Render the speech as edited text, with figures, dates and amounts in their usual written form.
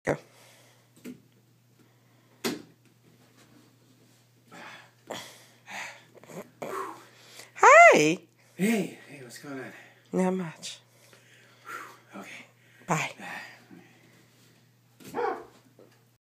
Go. Hi. Hey, what's going on? Not much.